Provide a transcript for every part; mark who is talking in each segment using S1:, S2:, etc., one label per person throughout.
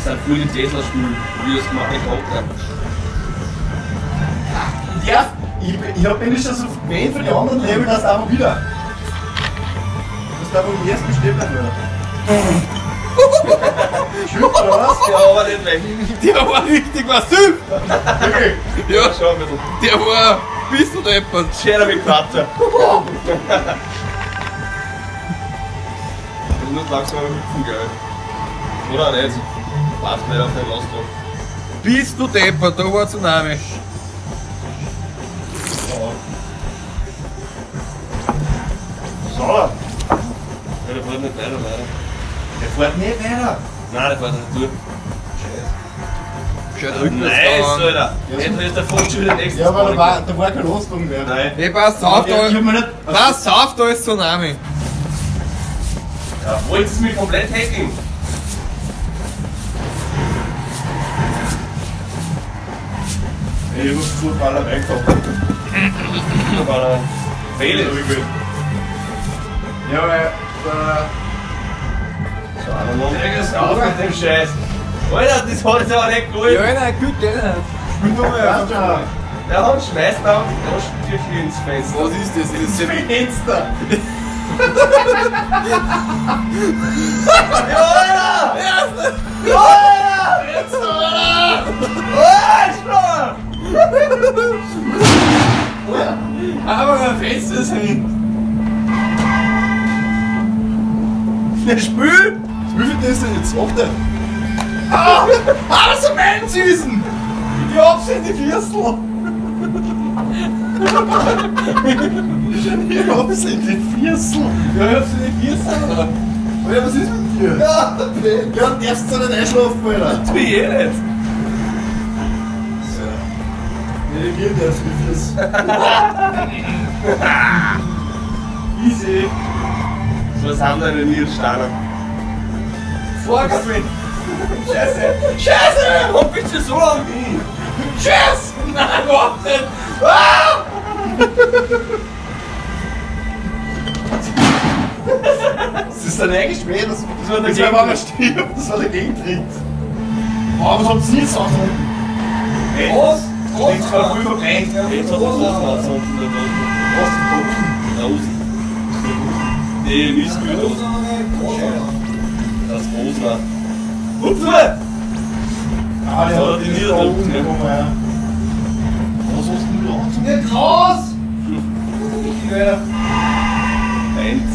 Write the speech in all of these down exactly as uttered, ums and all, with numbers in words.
S1: sind voll die Tesla-Stuhl, wie das gemacht hat.
S2: Ja, ich, ich hab mich schon so gewählt für die anderen Level, dass da aber wieder. Das da beim ersten stehen bleiben würde. Schön, oder was?
S1: Der war nicht weg.
S3: Der war richtig was süß!
S2: Okay.
S3: Ja,
S1: Schau ein bisschen.
S3: der war ein bisschen deppert.
S1: Schöner wie Quatscher. Das muss langsam hüpfen, gell? Oder nicht? Passt nicht auf den Lastdruck.
S3: Bist du deppert, da war Tsunami.
S2: So.
S1: Ja, der fährt nicht weiter, leider.
S2: Der fährt nicht weiter.
S1: Nein, der fährt nicht durch.
S3: Schau drücken
S1: Nice, Alter! Jetzt ist der Fuchs schon wieder nächstes
S2: Ja, aber da
S1: Mal.
S2: war, da war keine Lostung mehr.
S1: Nein.
S3: Hey, passt auf,
S2: Ich hab
S3: da,
S2: mir nicht.
S3: passt auf, da ist Tsunami.
S1: Ja, wolltest du mich komplett hacken?
S2: Ich muss zu Baller reinkommen.
S1: Aber Fehler.
S2: Ja, weil. Äh,
S1: So, aber noch nicht auf mit dem Scheiß. Alter, das hat jetzt aber nicht geholt.
S3: Ja, nein, gut, der nicht.
S2: spiel doch mal
S1: Ja,
S2: einfach.
S1: Der Hund schmeißt auch die Taschentücher ins Fenster.
S3: Was ist das? Ist das
S2: Fenster!
S1: Ja, Alter! Ja, Alter! Jetzt, Alter!
S3: aber ein Fenster ist hin.
S2: Der Spül! Wie viel ist denn jetzt? Achte!
S3: Ah, aber so mein Süßen! Ich hab's in die Vierstel.
S2: Ich hab's in die Viersel!
S3: Ja, ich hab's in die Vierstel.
S2: Alter, was ist mit dir? Ja, ja, darfst du nicht einschlafen, Alter!
S1: Tu ich eh nicht.
S2: So. Nee, wir darfst in die Viersel.
S1: Easy. So was haben deine Niersteine.
S3: Vorgefühlt.
S1: Scheiße! Scheiße! Warum bist du so an mich?
S3: Tschüss! Nein, überhaupt nicht. Ah!
S2: Das ist dann eigentlich schwer, das,
S1: Das war der
S2: das war mal
S1: Gegentritt.
S2: stirbt, das war der Gegentritt. Oh, was habt ihr nicht so?
S1: Was?
S2: Steht gerade voll verbrennt.
S1: Jetzt hat er so unten da
S2: Was ist
S1: draußen. Die Missgüter. Das Rosner. Hupfe!
S2: Ah, der
S1: So,
S2: hat
S1: die
S2: die
S1: Niere
S2: da
S1: da
S2: oben.
S1: unten, ja.
S2: Guck mal her. Was hast du denn da anzunehmen?
S3: Nicht raus!
S1: Eins.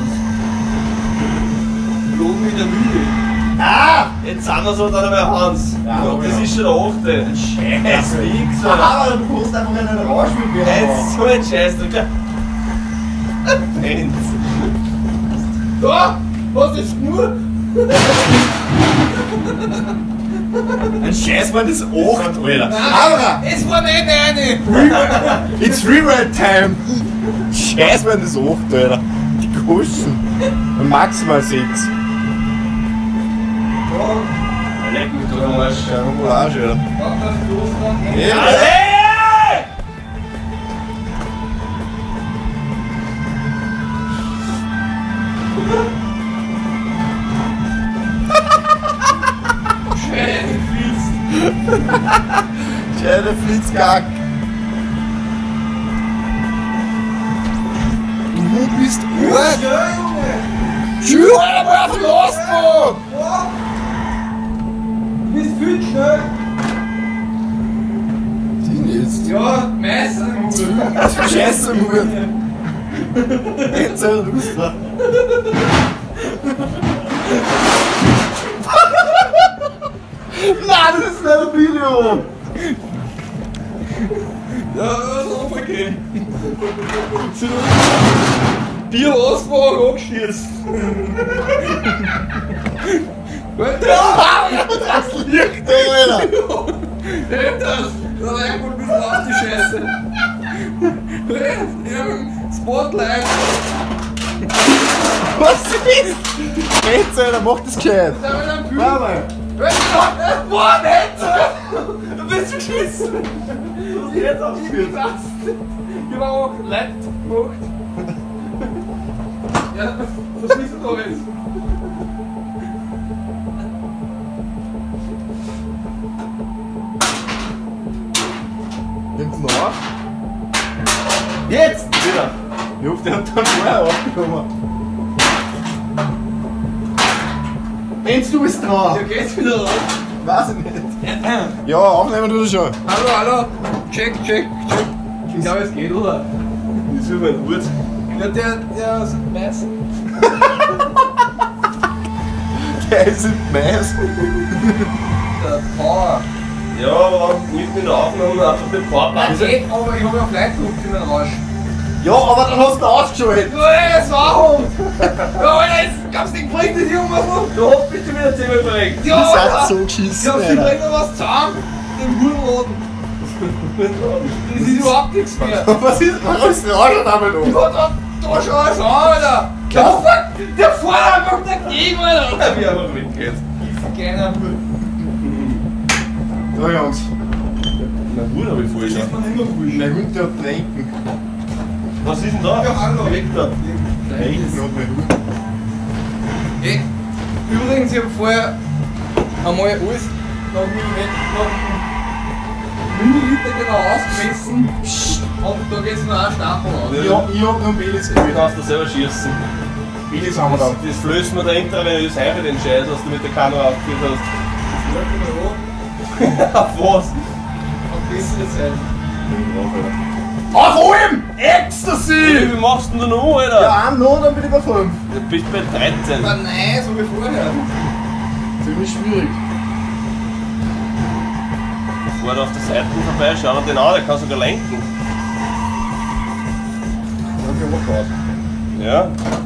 S3: Blut mit der Mühle.
S2: Ah!
S1: Jetzt sind wir so dann einmal Hans.
S2: Ja,
S1: Ja,
S2: aber
S1: das
S2: ja.
S1: ist schon der achte. Scheiß nix, Alter.
S2: Aber du kannst einfach einen Rausch mit mir
S1: Jetzt
S2: haben.
S1: so ein Scheiß, du kannst. Eins.
S3: Da! Was ist nur?
S2: Ein Scheiß war das acht, Alter.
S3: Aber! Es war nicht eine!
S2: It's Rewrite Time! Scheiß war das acht, Alter. Die Kuschen. Maximal sechs.
S1: Leck mich doch am Arsch.
S2: Ja, Arsch, Alter. Ja,
S1: Alle!
S3: Schön fließt.
S2: der Flitzgack. Du bist arg. Tschüss, Alter, mal auf den Lastwagen.
S3: Du bist viel schnell.
S2: Die jetzt.
S3: Ja, meistens.
S2: Scheiße, Mutter. Jetzt ein Rüster. Nein, das ist nicht ein Video!
S3: Ja, das ist auch okay. Dir Lastwagen angeschießt.
S2: Das liegt da, Alter!
S3: Nimm das! Da war irgendwo ein bisschen auf die Scheiße. Im Spotlight.
S2: Was ist? Jetzt, Alter, mach das gescheit!
S3: Da war ein Bügel.
S2: Mama!
S3: Boah, nicht! Du bist geschissen!
S2: Was ist jetzt aufgeführt?
S3: Ich war auch leid gemacht. Ja, was ist denn da jetzt?
S2: Der hat dann vorher aufgekommen. Benz, du bist dran.
S3: Ja, geht's wieder raus.
S2: Weiß ich nicht. Ja, aufnehmen du das schon.
S3: Hallo, hallo. Check, check, check. Ich glaube, es geht, oder?
S1: Das ist mein Hut.
S3: Ja, der, der ist weiß.
S2: Der ist im Mais.
S3: Der Power.
S1: Ja, aber mitten in der Aufnahme einfach den Papa.
S3: Nein, geht, aber ich habe ja Fleisch gedruckt in den Rausch.
S2: Ja, aber dann hast du ausgeschaltet.
S3: Ja, das war Hund. Ja, Alter, jetzt gab's den bringt die Junge auf.
S1: Du hast bitte wieder zehnmal verreckt.
S3: Ja,
S2: Du seid
S3: Alter.
S2: so
S3: Ich
S2: geschissen,
S3: glaub, sie
S2: Alter.
S3: bringen was zusammen. Den Hurenladen. Das ist überhaupt nichts mehr.
S2: Was ist, was ist denn auch schon damit um?
S3: Ja, da, da schau es an, Alter. Der,
S2: Klar.
S3: fuck, der fährt einfach dagegen, Alter.
S1: Ja, wie einfach mitgeht.
S3: Keiner.
S2: So, Jungs.
S1: Mein Hut habe ich voll schon.
S3: man immer ruhig.
S2: Mein Hund der Tränken.
S1: Was ist denn da?
S3: Ja, hallo.
S1: Weg da.
S2: Tränken hat mein Hund.
S3: Hey, übrigens, ich habe vorher einmal alles nach Millimeter, nach Milliliter genau ausgemessen und da geht es nur ein Stapel aus.
S2: Ja, ich hab noch einen Belis
S1: Du
S2: gewählt.
S1: kannst da selber schießen.
S2: Belis haben wir
S1: Das,
S2: da.
S1: das flößt mir dahinter, wenn du das Heife den Scheiß, was du mit der Kamera aufgeführt hast. Auf was?
S3: Auf bessere Zeit.
S2: Auf allem! Ecstasy!
S1: Wie machst du denn da noch, Alter?
S2: Ja, einen noch, dann bin ich bei fünf.
S1: Du bist bei dreizehn.
S3: Aber nein, so wie vorher.
S2: Ziemlich schwierig.
S1: Fahr da auf der Seite vorbei, schau dir den an, der kann sogar lenken.
S2: Dann können wir fahren.
S1: Ja.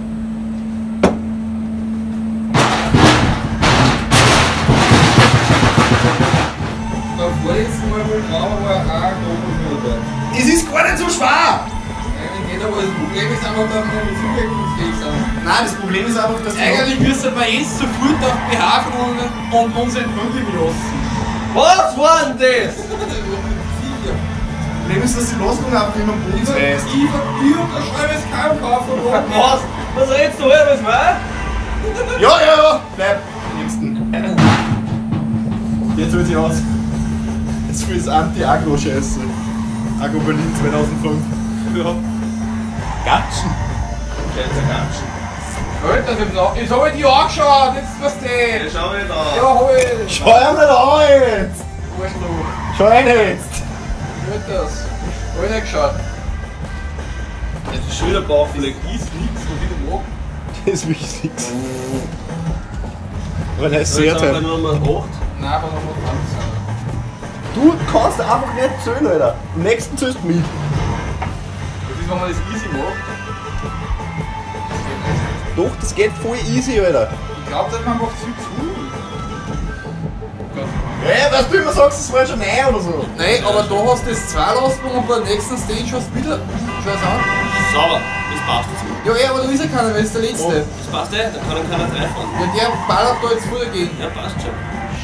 S3: Beim vorletzten Mal, wo ich drauf war, war auch Doppelfilter.
S2: Das ist gar nicht so schwer!
S3: Eigentlich geht aber das Problem ist einfach, dass wir nicht zuwirkungsfähig sind.
S2: Nein, das Problem ist einfach, dass
S3: Eigentlich müsste man jetzt sofort auf B H kommen und uns entmündigen lassen.
S1: Was war denn das?
S3: Sicher.
S2: Das Problem ist, dass die Losung einfach immer am Boden
S3: Ich
S2: reißt.
S3: ich unterschreibe es keinem Kaufverbot.
S1: Was? Was redest du, Alter? Was war?
S2: Ja, ja, ja! Bleib! Liebsten. Jetzt holt sie aus. Jetzt für das Anti-Agro-Scheiße. Agro Berlin zweitausendfünf.
S1: Ja.
S2: Gatschen!
S1: Scheiße, ganz.
S3: Alter, ich hab noch- jetzt hab ich die angeschaut, jetzt was
S1: Ja,
S3: die.
S1: schau mal da.
S3: Ja, hab ich.
S2: Schau einmal da jetzt!
S3: Arschloch.
S2: Schau rein jetzt!
S3: Hört das. Hab ich nicht geschaut.
S1: Das ist schon wieder Bauchfleck. Ist nichts, wo wieder machen.
S2: Das ist wirklich nix. Aber der ist
S1: So,
S2: sehr
S1: jetzt haben wir
S2: toll.
S1: nur mal acht.
S3: Nein, aber noch mal dran.
S2: Du kannst einfach nicht zählen, Alter. Am nächsten zählst du mit.
S3: Das ist, wenn man das easy macht. Das geht nicht.
S2: Doch, das geht voll easy, Alter.
S3: Ich glaub, dass man macht viel zu.
S2: Ja, weißt du immer sagst, das war schon nein oder so.
S3: Nein, aber da hast du das zwei lassen und bei der nächsten Stage hast du wieder. Schau es an.
S1: Sauber. Das passt jetzt.
S3: Ja, ja, aber da ist ja keiner, weil es der letzte.
S1: Das passt eh, da kann keiner treffen.
S3: Ja, der ballert da jetzt vor dagegen.
S1: Ja, passt schon.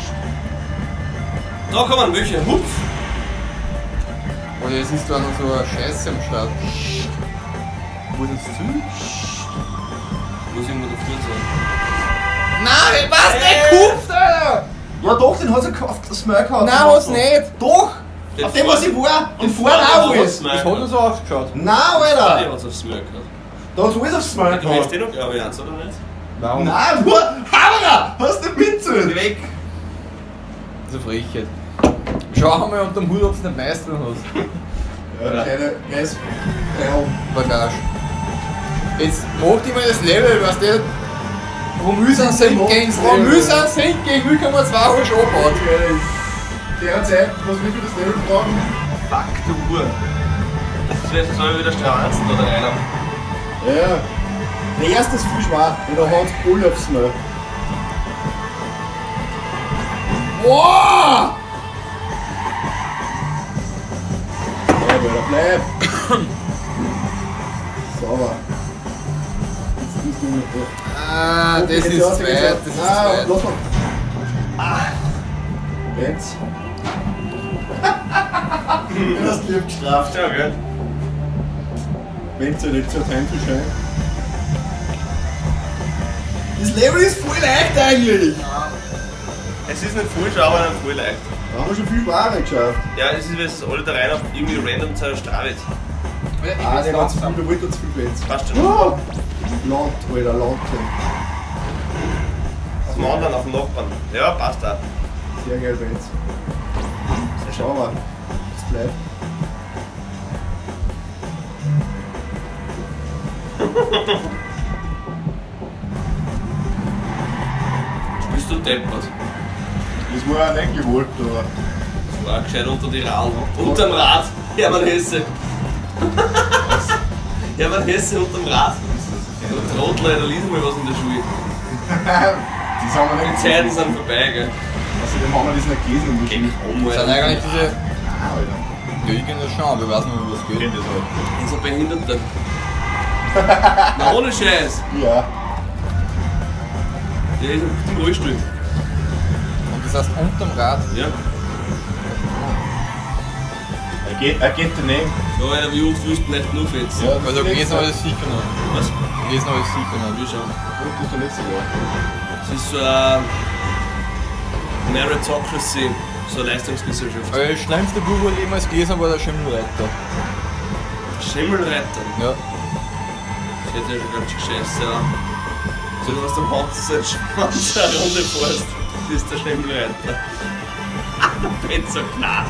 S1: Da kommen welche. Hupf.
S3: Oder es ist da noch so eine Scheiße am Start.
S1: Wo ist das zu? Muss irgendwo da drin sein.
S3: Nein, was? Der
S1: Äh.
S3: kupft, Alter!
S2: Ja doch, den hat er gekauft, das Smell gehabt.
S3: Nein, was nicht!
S2: Doch!
S1: Den
S2: Auf dem, was ich war, den
S1: vor
S2: vorne auch
S1: dem
S2: alles.
S1: was
S3: Das hat er so ausgeschaut.
S2: Nein,
S1: Ah,
S2: Alter!
S1: der hat's aufs Smell gehabt.
S2: Da hat alles aufs Smell
S1: Du willst
S2: gehabt.
S1: den noch, glaube ich, eins, oder nicht?
S3: Warum?
S2: Nein, nur Hammer! Hast du nicht mitzählt?
S1: Weg!
S3: So Frechheit. Schau mal unter dem Hut, ob du nicht meist drin hast.
S2: Ja, keine Geist.
S3: Bagage. Jetzt mach die mal das Level, weißt du? Wo mühsam sind gegen, wo mühsam sind gegen null Komma zwei Uhr schon abhaut.
S2: Derzeit, was wir für das Level brauchen.
S1: Fuck, du Uhr! Das wäre so wieder Straßen oder einer.
S2: Ja. Der erste ist viel schwer, der hat alle aufs Smell.
S3: Wow!
S2: Bleib, Alter, bleib! Sauber. Jetzt bist du noch da.
S3: Ah, das
S2: Jetzt
S3: ist
S2: aus,
S3: weit,
S2: jetzt aus.
S3: das ist
S2: Ah,
S3: weit.
S2: lass mal. Ah. Jetzt. Du hast lieb gestraft.
S1: Ja, gell?
S2: Wenn es ja nicht so time to shine. Das Level ist voll leicht eigentlich.
S1: Es ist nicht falsch, aber nicht voll leicht.
S2: Da haben wir schon viel Ware geschafft.
S1: Ja, es ist, wenn es alle da rein auf irgendwie random zerstrahlt.
S2: Ah, der ganz viel, der wollte uns viel Benz.
S1: Passt schon.
S2: Oh! Land, Alter, Land.
S1: Auf dem anderen, auf dem Nachbarn. Ja, passt auch.
S2: Sehr geil, Benz.
S1: Sehr schön.
S2: Schau mal, das bleibt.
S1: Bist du deppert?
S2: Das war auch nicht gewollt, aber.
S1: Das war gescheit unter die Radl. Unterm Rad. Hermann Hesse. Hermann Hesse unterm Rad. Der Trottel, da liest mal was in der Schule.
S2: Das haben wir
S1: Die
S2: nicht
S1: Zeiten sind vorbei, gell?
S2: Außerdem haben wir das nicht gelesen und
S1: Kenn ich um,
S3: Das sind eigentlich diese.
S2: Ah, Alter.
S3: Ja, ich kenne das schon, aber ich weiß nicht, wie was
S2: Ich
S3: geht.
S2: kenn das halt.
S1: Unser Behinderter. Na, ohne Scheiß.
S2: Ja.
S1: Der ist im Rollstuhl.
S3: Und das heißt unterm Rad.
S1: Ja.
S2: Er geht, er geht daneben.
S1: So, Alter, wie oft willst du nicht nur fetzen?
S2: Ja,
S3: Also gehst du alles sicher noch.
S1: Was?
S3: Gehst du alles sicher noch.
S1: Wie schon.
S2: Und das ist doch nicht so wahr.
S1: Das ist so ein Meritocracy, so eine Leistungsgesellschaft.
S3: Aber das schlimmste Buch, was ich jemals gelesen habe, war der Schimmelreiter.
S1: Schimmelreiter.
S3: Ja.
S1: Das hätte ja schon ganz schön scheiße, ja. So, du hast am Hans so einen Schwanz eine Runde fährst. Das ist der Schimmelreiter. Der Bett so knapp.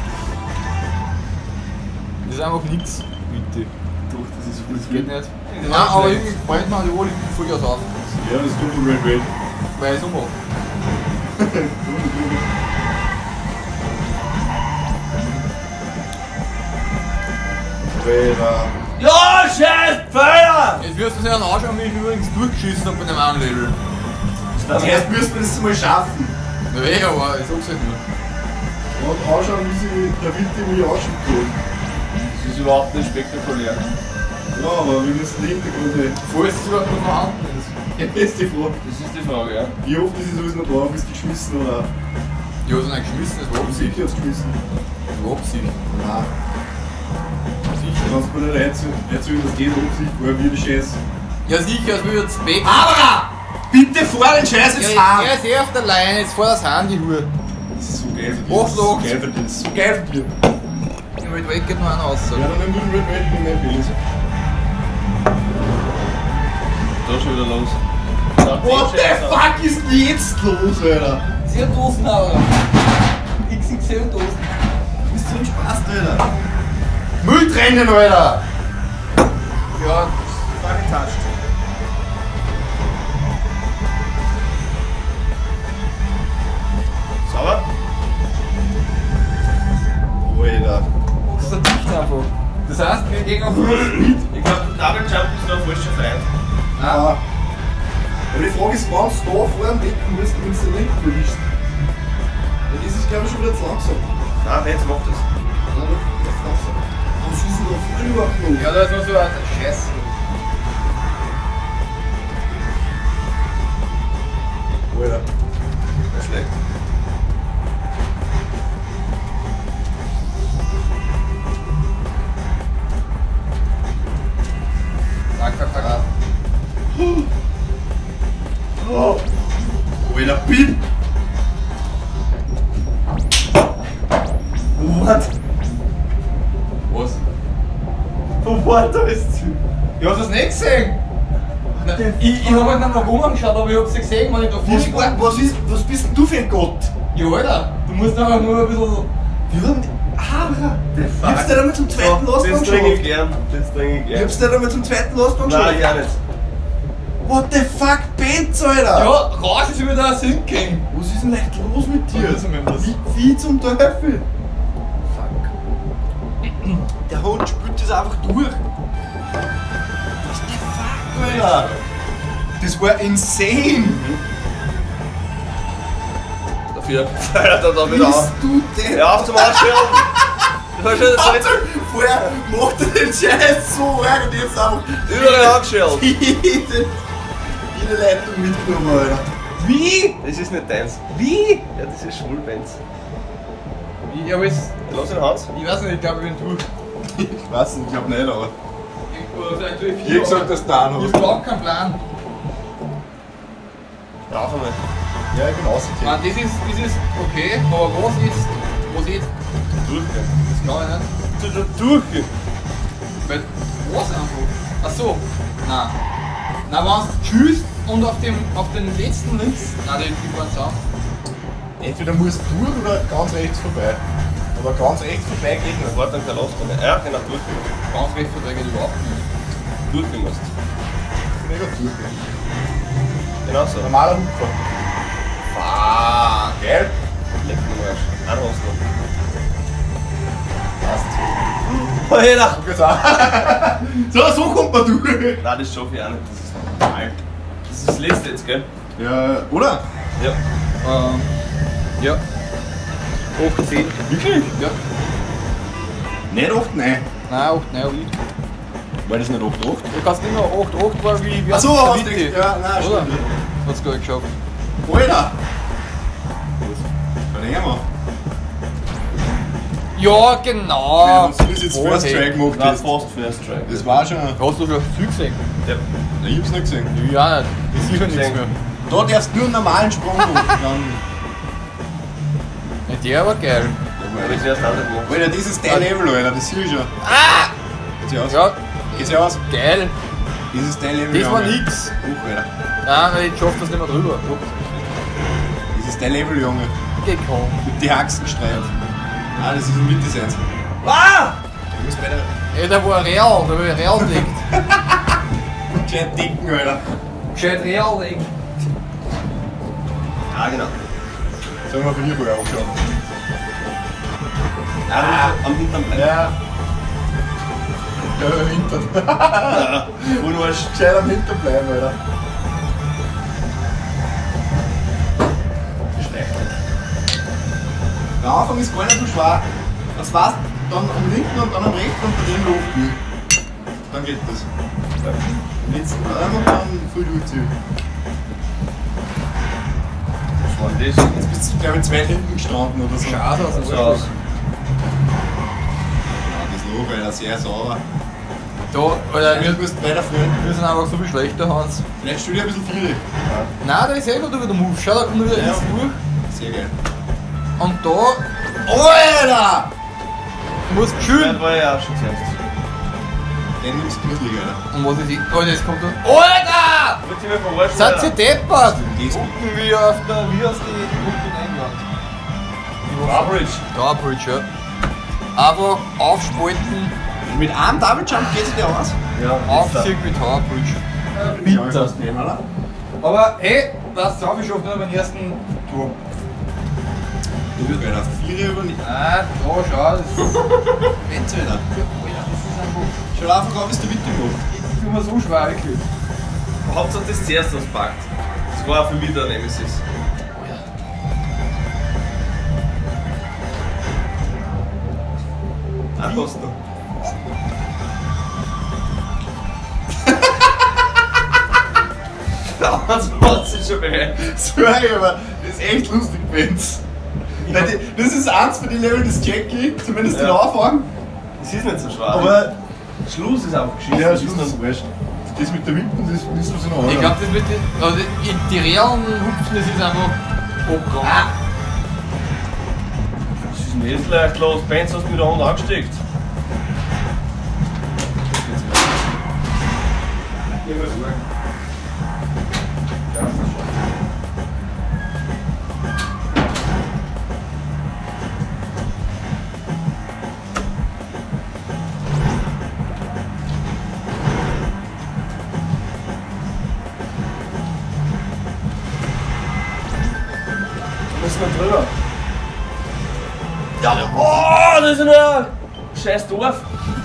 S3: Das ist einfach nichts. Bitte.
S2: Doch, das ist voll
S3: Das geht
S2: viel.
S3: nicht. Nein, aber irgendwie bald mal die Oli Vollgas auf.
S2: Ja, das tut mir Red Red.
S3: Weil ich so mache.
S2: Alter.
S1: Ja, scheiß Feuer!
S3: Jetzt wirst du dir einen anschauen, wie ich übrigens durchgeschissen habe bei dem einen Level.
S2: Das heißt, müssen wir das mal schaffen.
S3: Ja, eh, aber ich sag's halt nur.
S2: Und anschauen, wie sich der Wind irgendwie ausschaut.
S1: Das ist überhaupt nicht spektakulär.
S2: Ja, aber wir müssen den Hintergrund sehen.
S3: Falls es überhaupt noch vorhanden ist.
S2: Ja, das ist die Frage.
S1: Das ist die Frage, ja.
S2: Wie oft ist es alles noch drauf? Ist die geschmissen oder?
S3: Ja, so nicht geschmissen, das war Absicht.
S2: Sicher hat's geschmissen.
S3: Das war Absicht.
S2: Nein.
S3: Sicher.
S2: Kannst du mir nicht erzählen, erzählen, dass jeder Absicht war, wie der Scheiß.
S3: Ja, sicher, als würde jetzt Beck.
S2: Aber! Bitte fahr den Scheiß jetzt
S3: Ja,
S2: heim!
S3: er ist eh auf der Leine, jetzt fahr das Handy Hure.
S2: Das ist so geil für dich.
S3: Mach
S2: Das ist
S3: doch.
S2: so geil für dich. Das ist so geil für dich.
S3: Im Red Wake geht noch einer raus.
S2: Ja, dann nimm den Red Red in mein Bild.
S1: Da schon wieder los.
S2: What the fuck ist denn jetzt los, Alter?
S3: Sehr Dosen, aber. X X L Dosen.
S2: Bist du ein Spaß, Alter? Müll trennen, Alter!
S3: Ja,
S2: War getatscht.
S1: Sauber?
S2: Alter.
S3: das ist ein dicht einfach. Das heißt, wir gehen auf Speed.
S1: Ich glaube, der Double Jump ist noch falsch vereint.
S2: Ah. Aber die Frage ist, wann du da vorne denken willst, wenn du den Lenken erwischst. Ja, das ist, glaube ich, schon wieder zu langsam.
S1: Nein, jetzt macht das.
S2: Ja, doch, das ist langsam. Warum schießt du da voll überhaupt noch?
S3: Ja, da ist nur so ein Scheiß.
S2: Alter.
S1: Nicht schlecht.
S3: Zack, zack, zack.
S2: Oh. Alter, Pin!
S1: What?
S3: Was?
S1: What? Da ist zu.
S3: Ich hab das nicht gesehen. Na, ich ich hab halt noch rum angeschaut, aber ich hab's nicht gesehen, wenn ich da
S2: Was,
S3: vorne
S2: was, ist, was bist denn du für ein Gott?
S3: Ja, Alter, du musst einfach nur ein bisschen.
S2: Wir haben. Ah, ich hab's dir einmal zum zweiten Last
S1: Das trinke ich
S2: angeschaut.
S1: gern. Das trinke ich
S2: Ich
S1: gern.
S2: hab's dir einmal zum zweiten Last angeschaut.
S1: Nein, ja nicht.
S2: What the fuck, Benz, Alter?
S3: Ja, raus ist wieder ein Sinking.
S2: Was ist denn echt los mit dir?
S3: Was ist denn das?
S2: Wie, wie zum Teufel? Fuck. Der Hund spült das einfach durch. Was the fuck, Alter? Das war insane.
S1: Dafür feiert er da wieder
S2: Bist
S1: auf.
S2: du denn?
S1: Ja, auf zum Anschauen. Das war schon das zweite.
S2: Vorher macht er den Scheiß so arg und jetzt einfach
S1: Überall angeschaut.
S2: jede, jede Leitung mitgenommen, Alter. Wie?
S1: Das ist nicht deins.
S2: Wie?
S1: Ja, das ist Schwulbenz.
S3: Ich, aber es,
S1: Lass ihn Hans.
S3: ich weiß nicht, ich glaube, ich bin durch.
S2: Ich weiß nicht, ich glaub nicht, aber.
S3: Irgendwo so ein vier.
S2: Ich hab gesagt, dass da noch.
S3: Ich hab überhaupt keinen Plan.
S1: Drauf einmal.
S2: Ja, ich bin ausgekehrt.
S3: Man, das ist, das ist okay, aber was ist, was jetzt?
S1: Durch.
S3: Das kann ich nicht.
S1: Du da durch.
S3: Weil, was einfach? Achso, nein. Nein, wenn du schießt und auf, dem, auf den letzten links. Nein, die, die fahren zusammen.
S2: Entweder musst du durch oder ganz rechts vorbei. Aber ganz rechts vorbei geht nicht.
S1: Warte, dann lass mal. Ja, genau, durch.
S3: Ganz rechts vorbei geht überhaupt nicht.
S1: Durchgehen musst.
S2: Mega durchgehen.
S1: Genau so.
S2: Normaler Hupfer.
S1: Ah,
S2: Geil?
S1: leck mich Arsch. Einen hast du
S2: Passt.
S1: noch. Alter!
S2: Guck jetzt an. So, so kommt man durch.
S1: Nein, das schaffe ich auch nicht. Das ist normal. Das ist das letzte jetzt, gell?
S2: Ja, oder?
S1: Ja.
S3: Ähm, ja. acht, zehn.
S2: Wirklich?
S3: Ja.
S2: Nicht acht, nein.
S3: Nein, acht, nein, acht.
S2: War das nicht acht, acht?
S3: Du kannst immer acht, acht war wie wie
S2: Achso,
S3: der
S2: hast du
S3: Witte.
S2: ja, nein,
S3: Oder?
S2: stimmt.
S3: Hat's gar nicht geschafft.
S2: Alter! Verlängern wir.
S3: Ja, genau.
S2: Ja, was ist jetzt
S3: Oh,
S2: First
S3: hey.
S2: Track gemacht?
S1: Nein,
S2: Das,
S1: fast First Track.
S2: das war schon.
S3: Hast du schon viel gesehen?
S1: Ja.
S2: Ich hab's nicht gesehen.
S3: Ja, nicht. Das ist sicher nichts
S1: gesehen.
S3: mehr.
S2: Da darfst du nur einen normalen Sprung machen. Dann.
S3: Ja, der war geil.
S1: Aber ich erst anders gemacht.
S2: Alter, das ist dein Level, Alter, das sehe ich schon.
S3: Ah!
S2: Geht's ja aus?
S3: Ja,
S2: Geht's ja aus?
S3: geil.
S2: Das ist dein Level,
S3: Das war
S2: Junge.
S3: nix.
S2: Huch, Alter.
S3: Nein, weil ich schaff das nicht mehr drüber.
S2: Das ist dein Level, Junge.
S3: Gekommen.
S2: Mit die Haxen streit. Ah, das ist ein Mitte-Sense.
S1: Ah!
S2: Du musst bei der.
S3: Ey, da wo ein Real, da wo ein Real liegt.
S2: Gescheit dicken, Alter.
S3: Gescheit Real liegt.
S1: Ja, genau.
S2: Sollen wir von hier vorher aufschauen?
S1: Ah, am Hintern bleiben.
S2: Ja. Ja, am Hintern.
S1: Ja. Unarsch.
S2: Gescheit am Hintern bleiben, Alter. Der Anfang ist gar nicht so schwer. Das war's dann am linken und dann am rechten und bei dem hochgehen. Dann geht das. Am letzten Mal und dann voll durchziehen.
S1: Was war denn das?
S2: Jetzt bist du, glaube ich, zweit hinten gestanden oder so.
S3: Schade, also
S1: So aus.
S2: Ja, das Loch, Alter, sehr sauber.
S3: Da, Alter,
S2: Du
S3: wir,
S2: musst weiter führen.
S3: wir sind einfach so viel schlechter, Hans.
S2: Vielleicht stell dir ein bisschen viel.
S3: Nein, da ist eh noch wieder Move. Schau, da kommt wieder
S2: Ja.
S3: eins durch.
S2: Sehr geil.
S3: Und da
S2: Alter!
S3: musst du
S1: Das
S3: schön.
S1: war ja auch schon zuerst.
S2: Den nimmst du gruselig, Alter.
S3: Und was ist ich? Oh, das kommt dann. Alter!
S1: Wird sich mal verarschen.
S3: Seid ihr deppert?
S2: Gehst du?
S3: Gucken wir auf der, wie aus die Punkte in England.
S1: Drawbridge.
S3: Drawbridge, ja. Einfach aufspalten,
S2: Mit einem Double Jump geht es dir aus?
S1: Ja,
S3: aufziehen mit Drawbridge.
S2: Bitter. Nehmen, oder?
S3: Aber hey, das habe ich schon beim ersten Tour.
S2: Du bist Alter. Vier über nicht.
S3: Ah, da schau, das ist.
S2: Wenn's, Alter.
S3: Das ist einfach.
S2: Schau einfach auf, wie es der Witte macht.
S3: Das ist immer so schwer, wirklich.
S1: Hauptsache das zuerst auspackt. Das war auch für mich der Nemesis. Ah, passt noch. Das macht sich schon bereit.
S2: Sorry, aber das ist echt lustig, wenn's. Weil die- Das ist eins von den Level des Jackie, zumindest den
S1: Ja.
S2: Anfang.
S1: Das ist nicht so schwer.
S2: Aber
S1: Schluss ist einfach geschissen.
S2: ja,
S1: Das
S2: Schluss
S1: ist
S2: ist wurscht. Das mit der Wippen, das müssen wir so noch
S3: Ich
S2: anschauen.
S3: glaube, das mit den. Also in die realen Hupfen, das ist einfach. Programm.
S1: Das ist nicht leicht los. Benz hast du mit der Hand angesteckt. Müssen wir drüber. Ja, oh, das ist nur ein scheiß Dorf.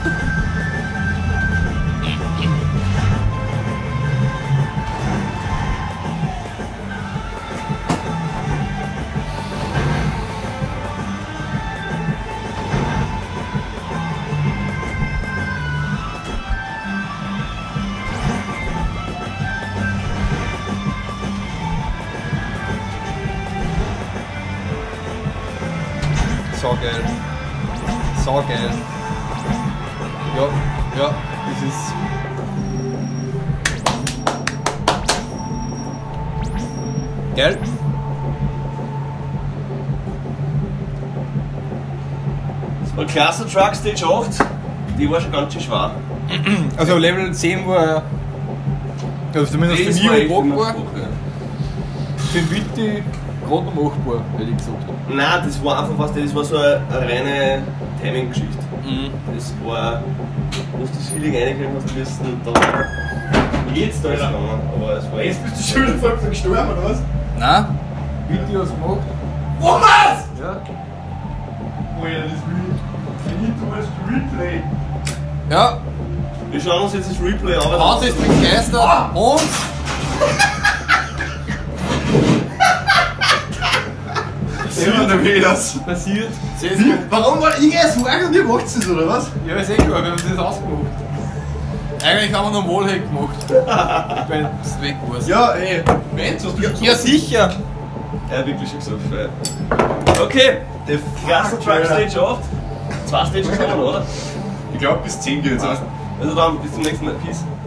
S3: So geil. So geil. Ja, ja, das ist. Geil.
S1: Das war Klasse Truck Stage acht. Die war schon ganz schön schwer.
S3: Also Level zehn war. Also zumindest für
S1: Das
S3: mich
S1: war echt
S3: machbar.
S1: immer schwach, ja.
S3: Für Witte gerade noch machbar, hätte ich gesagt.
S1: Nein, das war einfach was, das war so eine, eine reine Timing-Geschichte.
S3: Mhm.
S1: Das war, wo du das Feeling reingekriegt hast müssen und dann jetzt da ist es gegangen. Aber es war echt.
S2: Jetzt bist du schon wieder voll gestorben, oder was?
S3: Nein, Witte hat es gemacht.
S2: Was?
S3: Ja.
S2: Oh ja, das will ich. Ich tue das Replay.
S3: Ja,
S1: Wir schauen uns jetzt das Replay an.
S3: Hans ist begeistert. Hans!
S2: Immer der Weh, das.
S3: Passiert.
S2: Wie? Warum war ich erst fragen und ihr macht es, oder was?
S3: Ja, ist eh klar, wir haben das ausgemacht. Eigentlich haben wir noch Wallhack gemacht. Wenn es weg war.
S2: Ja, ey. Mensch, hast du schon
S3: Ja, sicher!
S1: Er hat wirklich schon gesagt. ja. Okay,
S2: Der
S1: erster Truck Stage acht. Zwei Stages haben wir noch, oder?
S2: Ich glaube bis zehn geht's.
S1: Also dann bis zum nächsten Mal. Peace.